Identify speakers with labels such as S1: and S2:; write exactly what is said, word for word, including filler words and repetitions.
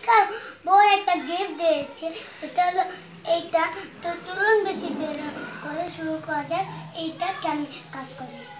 S1: চমৎকার বড় একটা গিফট দিয়েছে, সেটা হলো এইটা। তো চলুন বেশি দেরি করে শুরু করা যাক এইটা কেমন কাজ করে।